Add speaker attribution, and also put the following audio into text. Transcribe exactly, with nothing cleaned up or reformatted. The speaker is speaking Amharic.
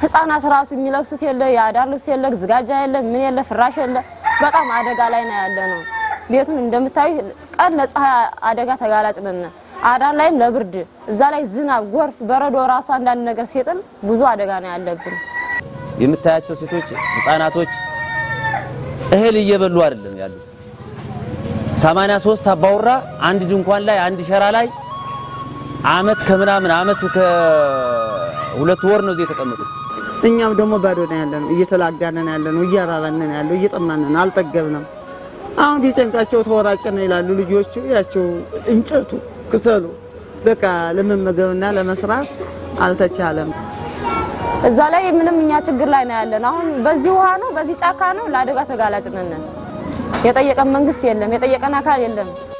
Speaker 1: ህፃናት ራሱ የሚለብሱት የለ ያዳር ልብስ የለ ዝጋጃ የለ ምን የለ ፍራሽ የለ በጣም አደጋ ላይ ነው ያለነው ቤቱን እንደምታዩ ቀን ለፀሐይ አደጋ ተጋላጭ ነን አዳር ላይም ለብርድ እዛ ላይ ዝናብ ጎርፍ በረዶ ራሱ አንዳንድ ነገር ሲጥል ብዙ አደጋ ነው ያለብን
Speaker 2: የምታያቸው ሴቶች ህፃናቶች እህል እየበሉ አይደለም ያሉት ሰማንያ ሶስት አባውራ አንድ ድንኳን ላይ አንድ ሸራ ላይ አመት ከምናምን አመት ከሁለት ወር ነው እዚህ ተቀመጡት
Speaker 3: እኛም ደግሞ ባዶ ነው ያለነው እየተላጋነን ያለነው እያራራን ነው ያለው እየጠማነን አልጠገብንም አሁን ቢጨንቃቸው ተወራቀነ ይላሉ ልጆቹ ያቸው እንጨቱ ክሰሉ በቃ ለመመገብና ለመስራት አልተቻለም
Speaker 1: እዛ ላይ ምንም እኛ ችግር ላይ ነው ያለነው አሁን በዚህ ውሃ ነው በዚህ ጫካ ነው ለአደጋ ተጋላጭ ነን የጠየቀን መንግስት የለም የጠየቀን አካል የለም